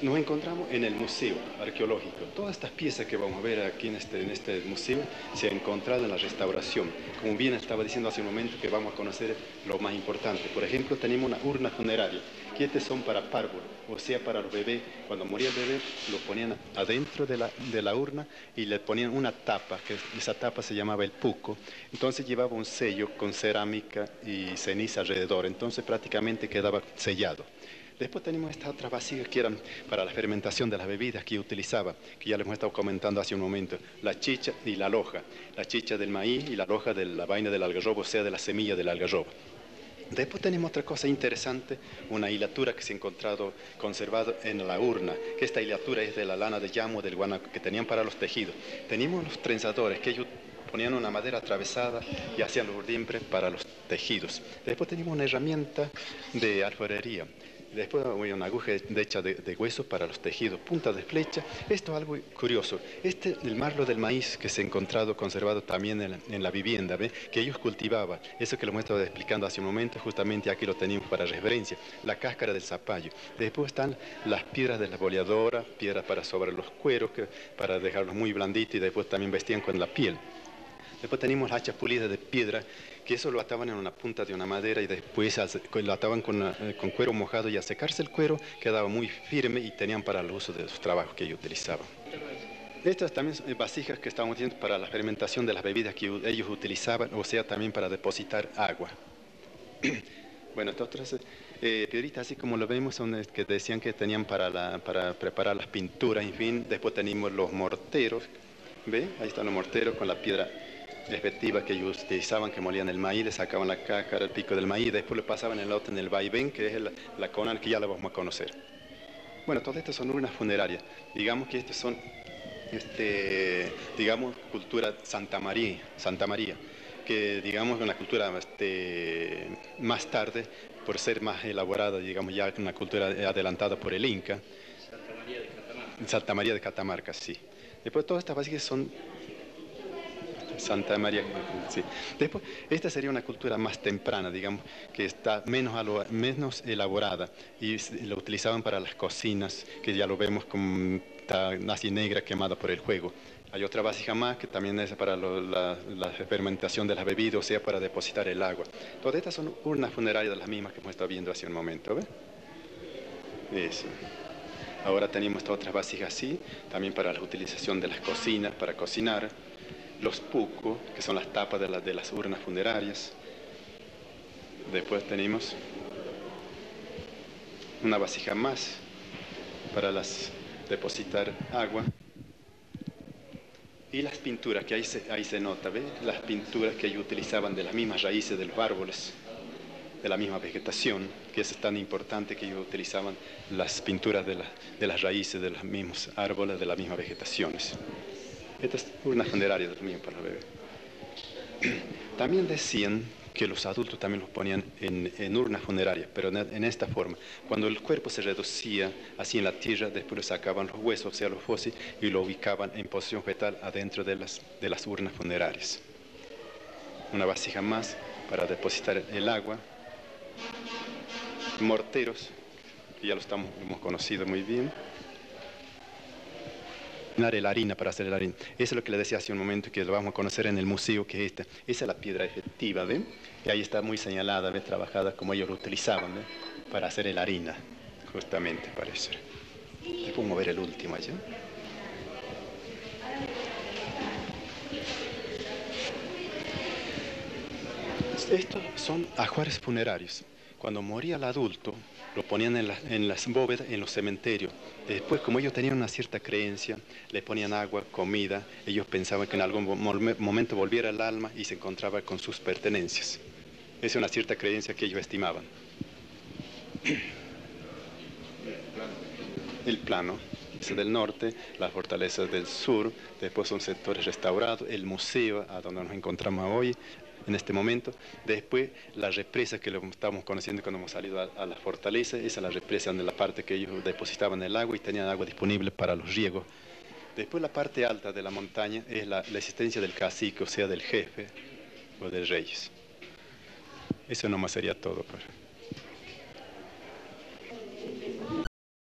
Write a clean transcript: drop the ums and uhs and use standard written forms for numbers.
nos encontramos en el museo arqueológico. Todas estas piezas que vamos a ver aquí en este museo se han encontrado en la restauración. Como bien estaba diciendo hace un momento, que vamos a conocer lo más importante. Por ejemplo, tenemos una urna funeraria, que estas son para párvulos, o sea, para los bebés. Cuando moría el bebé, lo ponían adentro de la urna y le ponían una tapa, que esa tapa se llamaba el puco. Entonces llevaba un sello con cerámica y ceniza alrededor, entonces prácticamente quedaba sellado. Después tenemos estas otras vasijas que eran para la fermentación de las bebidas que utilizaba, que ya les hemos estado comentando hace un momento, la chicha y la loja, la chicha del maíz y la loja de la vaina del algarrobo, o sea, de la semilla del algarrobo. Después tenemos otra cosa interesante, una hilatura que se ha encontrado conservada en la urna, que esta hilatura es de la lana de llamo del guanaco que tenían para los tejidos. Teníamos los trenzadores, que ellos ponían una madera atravesada y hacían los urdiembres para los tejidos. Después tenemos una herramienta de alfarería. Después una aguja hecha de hueso para los tejidos, punta de flecha. Esto es algo curioso. El marlo del maíz que se ha encontrado conservado también en la vivienda, ¿ve? Que ellos cultivaban. Eso que lo hemos estado explicando hace un momento, justamente aquí lo tenemos para referencia. La cáscara del zapallo. Después están las piedras de la boleadora, piedras para sobre los cueros, para dejarlos muy blanditos, y después también vestían con la piel. Después tenemos hachas pulidas de piedra, que eso lo ataban en una punta de una madera y después lo ataban con cuero mojado, y al secarse el cuero quedaba muy firme y tenían para el uso de los trabajos que ellos utilizaban. Estas también son vasijas que estamos diciendo para la fermentación de las bebidas que ellos utilizaban, o sea, también para depositar agua. Bueno, estas otras piedritas, así como lo vemos, son que decían que tenían para preparar las pinturas, en fin. Después tenemos los morteros, ¿ve? Ahí están los morteros con la piedra efectiva que ellos utilizaban, que molían el maíz, le sacaban la cáscara, el pico del maíz, después le pasaban el lote en el vaivén, que es la conan, que ya la vamos a conocer. Bueno, todas estas son urnas funerarias. Digamos que estas son, digamos, cultura Santa María, que digamos una cultura más tarde, por ser más elaborada, digamos ya una cultura adelantada por el Inca. Santa María de Catamarca, sí. Después todas estas básicas son Santa María, sí. Después, esta sería una cultura más temprana, digamos, que está menos elaborada, y lo utilizaban para las cocinas, que ya lo vemos como está así negra, quemada por el fuego. Hay otra vasija más que también es para la fermentación de las bebidas, o sea, para depositar el agua. Todas estas son urnas funerarias de las mismas que hemos estado viendo hace un momento, ¿ve? Eso. Ahora tenemos estas otras vasijas así, también para la utilización de las cocinas, para cocinar. Los pucos, que son las tapas de las urnas funerarias. Después tenemos una vasija más para depositar agua. Y las pinturas, que ahí se nota, ¿ve? Las pinturas que ellos utilizaban de las mismas raíces de los árboles, de la misma vegetación, que es tan importante que ellos utilizaban las pinturas de las raíces de los mismos árboles, de las mismas vegetaciones. Estas urnas funerarias también para los bebés. También decían que los adultos también los ponían en urnas funerarias, pero en esta forma. Cuando el cuerpo se reducía así en la tierra, después le sacaban los huesos, o sea, los fósiles, y lo ubicaban en posición fetal adentro de las urnas funerarias. Una vasija más para depositar el agua. Morteros, que ya hemos conocido muy bien. La harina, para hacer la harina. Eso es lo que le decía hace un momento, que lo vamos a conocer en el museo, que es esta. Esa es la piedra efectiva, ¿ven? Y ahí está muy señalada, ¿ven? Trabajada como ellos lo utilizaban, ¿ven? Para hacer la harina, justamente, parece. Después vamos a ver el último allá. Estos son ajuares funerarios. Cuando moría el adulto, lo ponían en las bóvedas, en los cementerios. Después, como ellos tenían una cierta creencia, le ponían agua, comida. Ellos pensaban que en algún momento volviera el alma y se encontraba con sus pertenencias. Esa es una cierta creencia que ellos estimaban. El plano es del norte, las fortalezas del sur, después son sectores restaurados, el museo, a donde nos encontramos hoy, en este momento. Después la represa que lo estamos conociendo cuando hemos salido a la fortaleza, esa es la represa donde la parte que ellos depositaban el agua y tenían agua disponible para los riegos. Después la parte alta de la montaña es la existencia del cacique, o sea, del jefe o del reyes. Eso nomás sería todo.